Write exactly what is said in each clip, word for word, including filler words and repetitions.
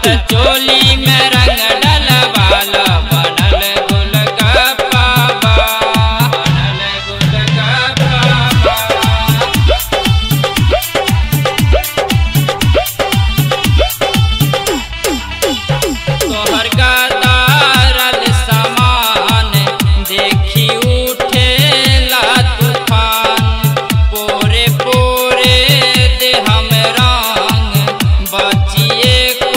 चोली में रंग डलवाला बनल गोलगप्पा बनल गोलगप्पा। तोहर गदारल सामान देखी उठेला तूफान, पोरे पोरे दे हम रंग बचिए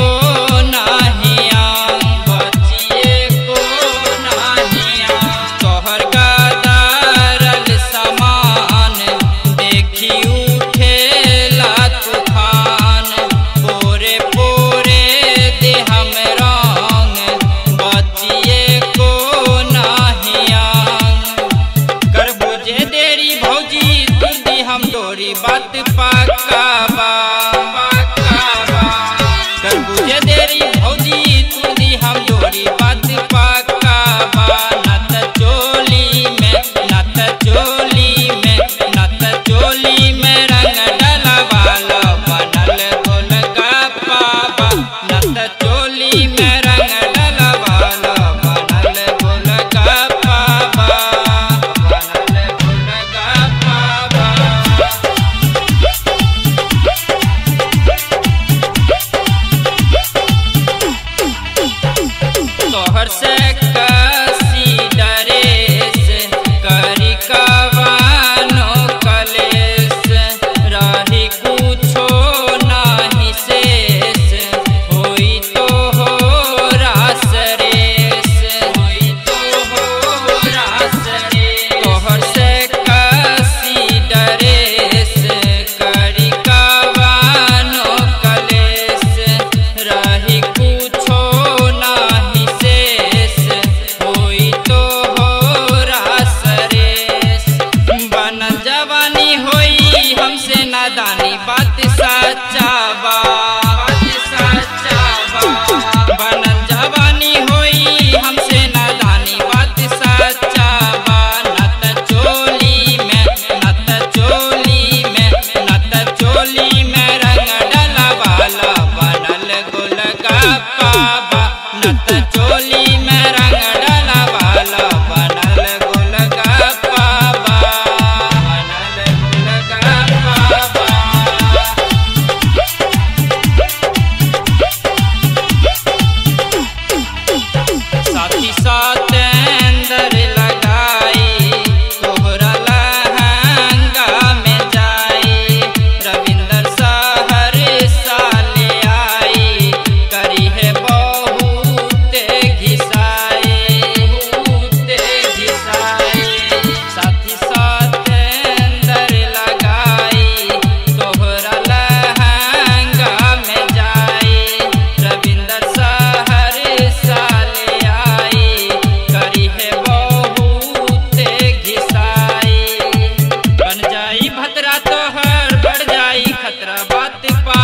हम डोरी बात पक्का बा पक्का बा। कर बुझे देरी भौजी तू दी हम डोरी बात पक्का बा। नत चोली में नत चोली में नत चोली में रंग डलवाला बनल गोलगप्पा बा। नत चोली में रंग डलवाला बनल गोलगप्पा बा बनल गोलगप्पा बा। तोहर से कसी डरेस करी कवानो कलेस, रही कुछो नाही शेष होई तो हो रास रेस होई तो हो रास रेस। तोहर से कसी डरेस करी कवानो कलेस, रही कुछो नाही शेष होई तो हो रास रेस। बनल जवानी होई हमसे नादानी बात सच्चा बा बात सच्चा बा। बनल जवानी होई हमसे नादानी बात सच्चा बा। नत चोली में नत चोली में नत चोली में रंग डलवाला बनल गोलगप्पा बा। नत चोली में रंग डलवाला बनल गोलगप्पा बा बनल गोलगप्पा बा। साथी साथ अंदर लगाई तोहरा लहंगा में जाई, रविंदर शहर साले आई करी है बहुत घिसाई बहुत घिसाई। साथी साथ अंदर लगाई तोहरा लहंगा में जाई, रविंदर शहर साले आई करी है बहुत घिसाई। बन जाई भतरा तोहर बढ़ जाई खतरा बात पा